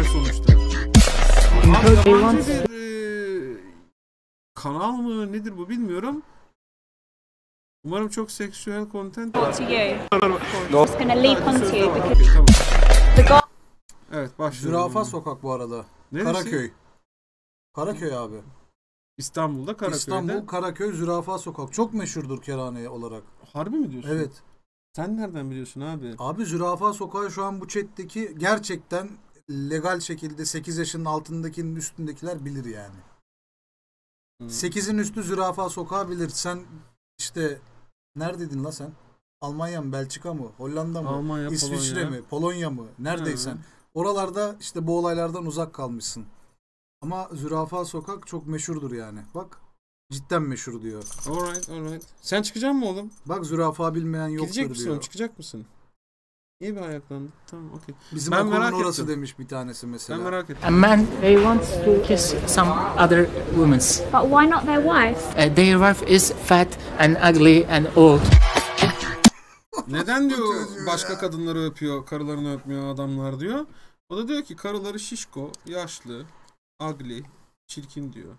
legal sonuçta. Abi yabancı bir kanal mı nedir bu bilmiyorum. Umarım çok seksüel content var. Evet başlıyorum. Zürafa Sokak bu arada. Neresi? Karaköy. Karaköy abi. İstanbul'da Karaköy'de. İstanbul Karaköy Zürafa Sokak. Çok meşhurdur kerane olarak. Harbi mi diyorsun? Evet. Sen nereden biliyorsun abi? Abi Zürafa Sokağı şu an bu chat'teki gerçekten legal şekilde 8 yaşının altındakinin üstündekiler bilir yani. 8'in üstü Zürafa Sokağı bilir. Sen işte neredeydin la sen? Almanya mı, Belçika mı, Hollanda mı, Almanya, İsviçre Polonya. mi, Polonya mı? Neredeysen. Oralarda işte bu olaylardan uzak kalmışsın. Ama Zürafa Sokak çok meşhurdur yani. Bak cidden meşhur diyor. Alright. Sen çıkacak mısın oğlum? Bak zürafa bilmeyen yoktur Gidecek misin diyor. oğlum? Çıkacak mısın? İyi bir ayaklandı. Tamam okey. Bizim Ben okulun merak orası ettim. demiş bir tanesi mesela. Ben merak ettim. A man, they want to kiss some other women. But why not their wife? Their wife is fat and ugly and old. Neden diyor başka kadınları öpüyor, karılarını öpmüyor adamlar diyor. O da diyor ki karıları şişko, yaşlı, ugly, çirkin diyor.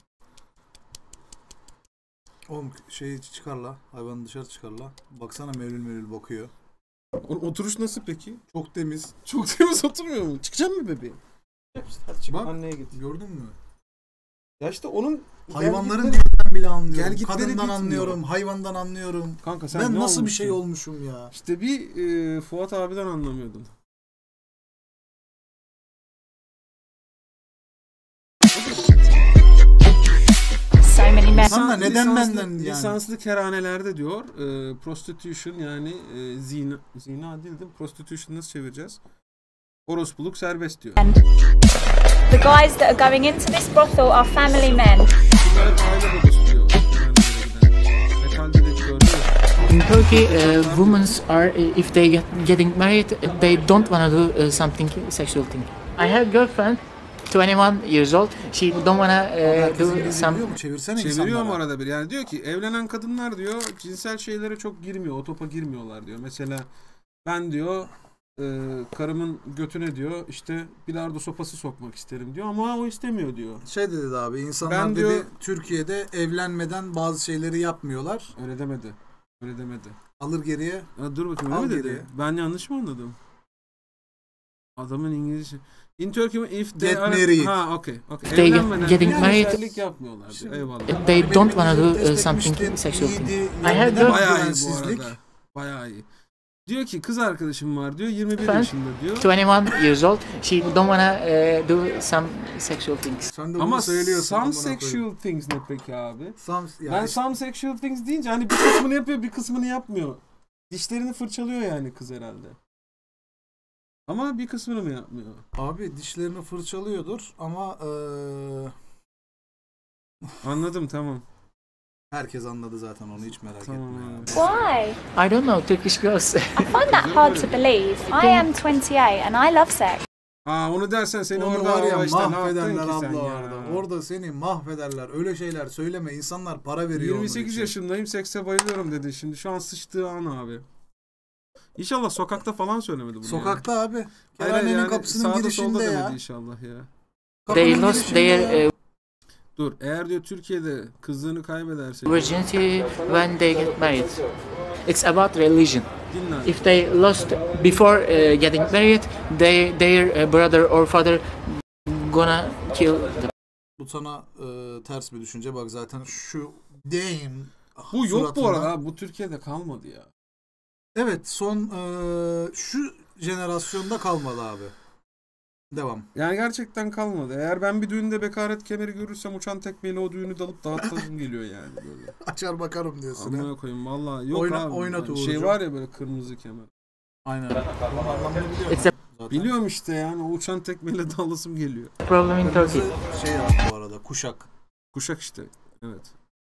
Oğlum şeyi çıkar la. Hayvanı dışarı çıkar la. Baksana melül bakıyor. Oturuş nasıl peki? Çok temiz. Çok temiz oturmuyor mu? Çıkacak mı bebeğim? Hadi çık. Bak, Anneye git. Gördün mü? Ya işte onun Hayvanların dilinden bile anlıyorum. Gelgitleri Kadından bitmiyor. anlıyorum. Hayvandan anlıyorum. Kanka sen Ben ne nasıl bir olmuşsun? şey olmuşum ya. İşte bir Fuat abiden anlamıyordum. Sana neden benden yani? Lisanslı kerhanelerde diyor prostitution yani zina değil de prostitution nasıl çevireceğiz? Orospuluk serbest diyor. The guys that are going into this brothel are family men. Bunlar hep aile babası diyor. Metal dedektörü. In Turkey, women are, if they getting married, they don't want to do something sexual thing. I have a girlfriend, 21 years old. She don't want to do some. Çevirsene Çeviriyor mu insanlara. arada bir? Yani diyor ki evlenen kadınlar diyor cinsel şeylere çok girmiyor. O topa girmiyorlar diyor. Mesela ben diyor karımın götüne diyor işte bilardo sopası sokmak isterim diyor ama o istemiyor diyor. Şey dedi abi insanlar Ben dedi diyor- Türkiye'de evlenmeden bazı şeyleri yapmıyorlar. Öyle demedi. Öyle demedi. Alır geriye. Ya dur bakayım Al öyle mi dedi? geriye. Ben yanlış mı anladım? Adamın İngilizce. In Turkey if they Get are... married. Ha okey. They Evlenmeden getting yani married. güzellik yapmıyorlar diyor. Eyvallah. They don't want to do Destekmiştin, something sexual thing. iyiydi. I have Yani girl- Bayağı iyi bu güvensizlik. arada. Bayağı iyi. Diyor ki kız arkadaşım var diyor 21 Ben- yaşında diyor. 21 years old. She don't want to do some sexual things. Sen de bunu Ama söylüyorsun. some amına sexual koyayım. things ne peki abi? Ya Ben işte- some sexual things deyince hani bir kısmını yapıyor bir kısmını yapmıyor. Dişlerini fırçalıyor yani kız herhalde. Ama bir kısmını mı yapmıyor? Abi dişlerini fırçalıyordur ama Anladım tamam. herkes anladı zaten onu hiç merak Tamam etme. abi. Why? I don't know Turkish girls. I find that hard to believe. I am 28 and I love sex. Aa onu dersen seni Onu orada var ya işte ne yaptın mahvederler ki sen abla ya? orada. Orada seni mahvederler. Öyle şeyler söyleme. İnsanlar para veriyor onun 28 için. yaşındayım sekse bayılıyorum dedi. Şimdi şu an sıçtığı an abi. İnşallah sokakta falan söylemedi bunu. Sokakta abi. Hayır, Kerhanenin yani kapısının sağda girişinde solda ya. demedi inşallah ya. They Kapının lost girişinde ya. their Dur eğer diyor Türkiye'de kızlığını kaybederse virginity when they get married. It's about religion. dinle. If they lost before getting married, their brother or father gonna kill them. Bu sana ters bir düşünce. Bak zaten şu deyim Bu yok bu suratından- arada abi, bu Türkiye'de kalmadı ya. Evet son şu jenerasyonda kalmadı abi. Devam. Yani gerçekten kalmadı. Eğer ben bir düğünde bekaret kemeri görürsem uçan tekmeyle o düğünü dalıp dağıtasım geliyor yani böyle. Açar bakarım diyorsun. ha. Amına koyayım vallahi yok Oyna- abi. oynat Yani Uğurcuğum. şey var ya böyle kırmızı kemer. Aynen. Bunun anlamını biliyorum. It's a Zaten. Biliyorum işte yani o uçan tekmeyle dağılasım geliyor. problem in Turkey. Kırmızı şey abi bu arada kuşak. Kuşak işte. Evet.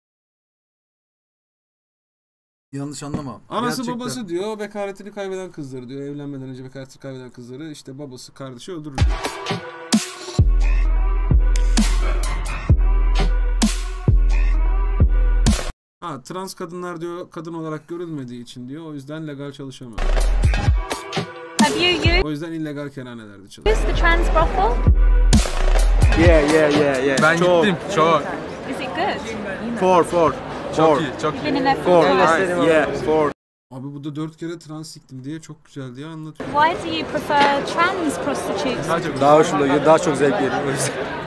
Yanlış anlama. Anası Gerçekten. babası diyor bekaretini kaybeden kızları diyor. Evlenmeden önce bekaretini kaybeden kızları işte babası kardeşi öldürür diyor. Ha trans kadınlar diyor kadın olarak görülmediği için diyor o yüzden legal çalışamıyor. Have you O yüzden illegal kerhanelerde çalışıyor. used the trans brothel? Yeah. Ben gittim. Çok. Is it good? Four. Çok iyi. Çok You've been iyi. in there for Four. years. Yeah, four. Abi bu da 4 kere trans siktim diye çok güzel diye anlatıyor. Why do you prefer trans prostitutes? Daha çok Daha hoşuma gidiyor, daha çok zevk veriyor. O yüzden.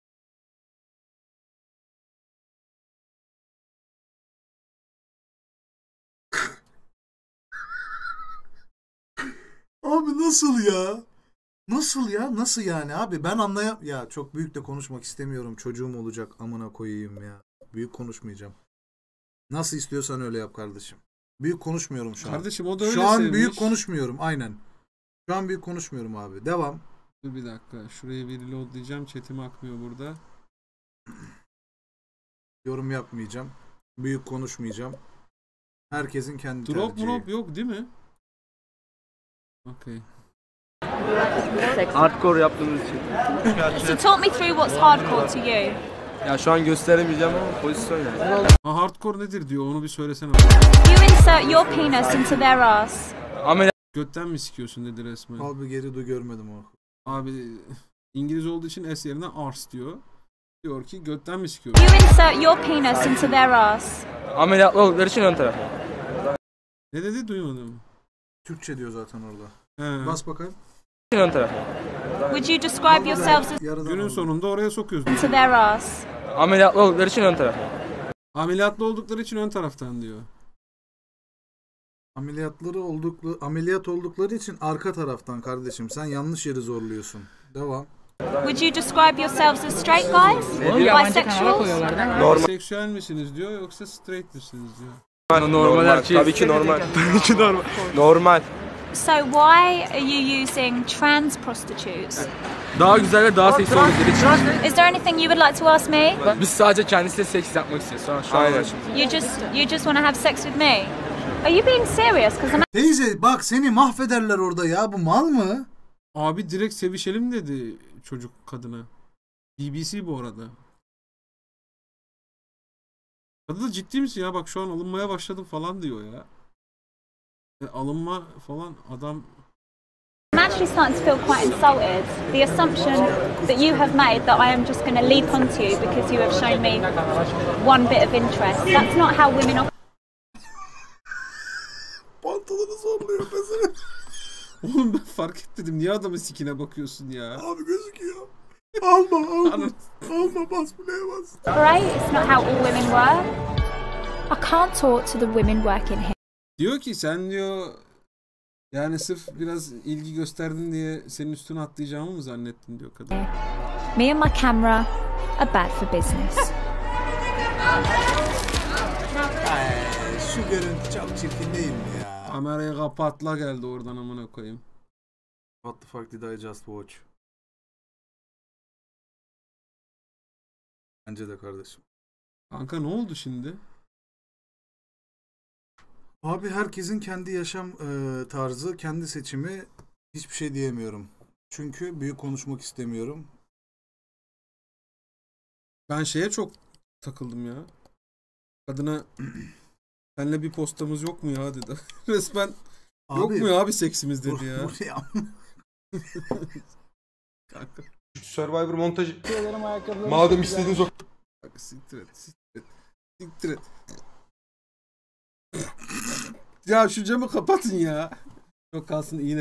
Abi nasıl ya? Nasıl ya? Nasıl yani abi? Ben ya çok büyük de konuşmak istemiyorum. Çocuğum olacak amına koyayım ya. Büyük konuşmayacağım. Nasıl istiyorsan öyle yap kardeşim. Büyük konuşmuyorum şu an. Kardeşim o da öyle Şu an sevmiş. büyük konuşmuyorum aynen. Şu an büyük konuşmuyorum abi. Devam. Dur bir dakika. Şurayı bir reloadlayacağım. Chat'im akmıyor burada. Yorum yapmayacağım. Büyük konuşmayacağım. Herkesin kendi Drop tercihi. yok değil mi? Okey. Hardcore yaptığımız için. So talk me through what's hardcore to you. Ya şu an gösteremeyeceğim ama pozisyon yani. Ha hardcore nedir diyor. Onu bir söylesene. You insert your penis into their ass. Ameliyat Götten mi sikiyorsun dedi resmen. Al bir geri du görmedim o. Abi İngiliz olduğu için S yerine ars diyor. Diyor ki götten mi sikiyorsun? You insert your penis into their ass. ameliyatlı oldukları için ön taraf. Ne dedi duymadım. Türkçe diyor zaten orada. He. Bas bakalım. Ön taraf. Would you describe yourselves as Yarıdan Günün aldım. sonunda oraya sokuyoruz. into their ass? Ameliyatlı oldukları için ön taraf. Ameliyatlı oldukları için ön taraftan diyor. Ameliyat oldukları için arka taraftan kardeşim. Sen yanlış yeri zorluyorsun. Devam. Would you describe yourselves as straight guys? Bisexuals? Seksüel misiniz diyor yoksa straight misiniz diyor. Normal erkeği. Tabii ki normal. Tabii ki normal. Normal. So why are you using trans prostitutes? Daha güzel ve daha seksi oldukları için. Is there anything you would like to ask me? Biz sadece kendisiyle seks yapmak istiyoruz. Şu an You just want to have sex with me? Are you being serious? Because I'm Teyze bak seni mahvederler orada ya. Bu mal mı? Abi direkt sevişelim dedi çocuk kadına. BBC bu arada. Kadın da ciddi misin ya? Bak şu an alınmaya başladım falan diyor ya. Alınma falan adam. I'm actually starting to feel quite insulted. The assumption that you have made that I am just going to leap onto you because you have shown me one bit of interest. That's not how women operate. Pantolonu zorluyor mesela. Oğlum ben fark etmedim. Niye adamın sikine bakıyorsun ya? Abi gözüküyor. Alma. Alma bas buraya bas. It's not how all women work. I can't talk to the women working here. Diyor ki sen diyor yani sırf biraz ilgi gösterdin diye senin üstüne atlayacağımı mı zannettin diyor kadın. Me and my camera are bad for business. Şu görüntü çok çirkin değil mi ya? Kamerayı kapatla geldi oradan amına koyayım. What the fuck did I just watch? Bence de kardeşim. Kanka ne oldu şimdi? Abi herkesin kendi yaşam tarzı, kendi seçimi, hiçbir şey diyemiyorum. Çünkü büyük konuşmak istemiyorum. Ben şeye çok takıldım ya. Kadına senle bir postamız yok mu ya dedi. Resmen yok mu ya bir seksimiz dedi ya. Kanka. Survivor montajı. Madem istediğiniz o. Bak, siktir et. Ya şu camı kapatın ya. Yok kalsın iğne.